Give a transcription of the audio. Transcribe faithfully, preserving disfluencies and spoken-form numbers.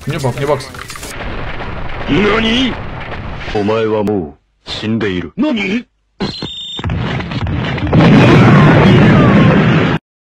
New box, new box. 何？お前はもう死んでいる。何？